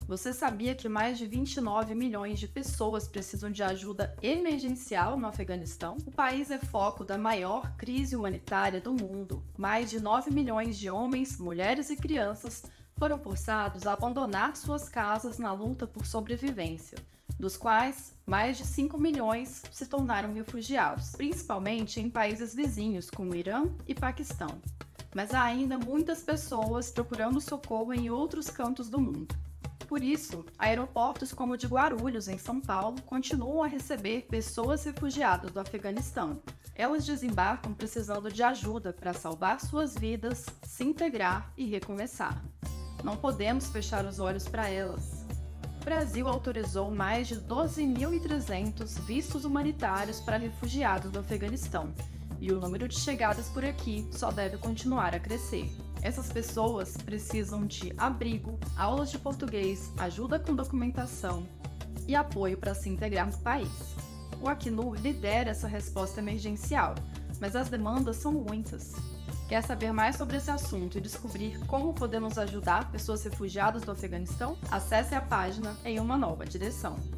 Você sabia que mais de 29 milhões de pessoas precisam de ajuda emergencial no Afeganistão? O país é foco da maior crise humanitária do mundo. Mais de 9 milhões de homens, mulheres e crianças foram forçados a abandonar suas casas na luta por sobrevivência, dos quais mais de 5 milhões se tornaram refugiados, principalmente em países vizinhos como Irã e Paquistão. Mas há ainda muitas pessoas procurando socorro em outros cantos do mundo. Por isso, aeroportos como o de Guarulhos, em São Paulo, continuam a receber pessoas refugiadas do Afeganistão. Elas desembarcam precisando de ajuda para salvar suas vidas, se integrar e recomeçar. Não podemos fechar os olhos para elas. O Brasil autorizou mais de 12.300 vistos humanitários para refugiados do Afeganistão, e o número de chegadas por aqui só deve continuar a crescer. Essas pessoas precisam de abrigo, aulas de português, ajuda com documentação e apoio para se integrar no país. O Acnur lidera essa resposta emergencial, mas as demandas são muitas. Quer saber mais sobre esse assunto e descobrir como podemos ajudar pessoas refugiadas do Afeganistão? Acesse a página em uma nova direção.